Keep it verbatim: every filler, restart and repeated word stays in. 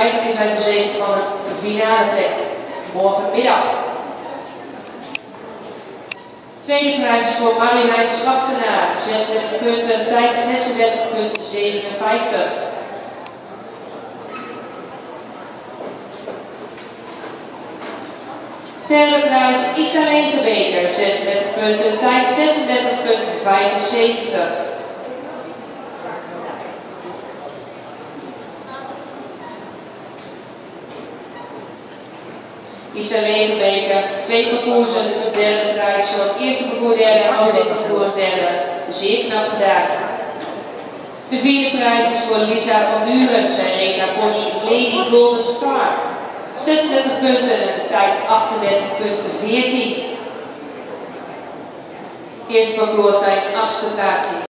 waarschijnlijk zijn verzekerd van een finale plek morgenmiddag. Tweede prijs is voor Marjolein Slachtenaar, zesendertig punten, tijd zesendertig punten zevenenvijftig. Derde prijs Isaleen Gebeker, zesendertig punten, tijd zesendertig punten vijfenzeventig. Isaleen Gebeker, twee parcoursen, de derde prijs voor het eerste parcours derde en als dit parcours derde. Zeer knap gedaan. De vierde prijs is voor Lisa van Duren. Zij reed haar pony Lady Golden Star. zesendertig punten en de tijd achtendertig punten veertien. Eerste parcours zijn achtste plaatsing.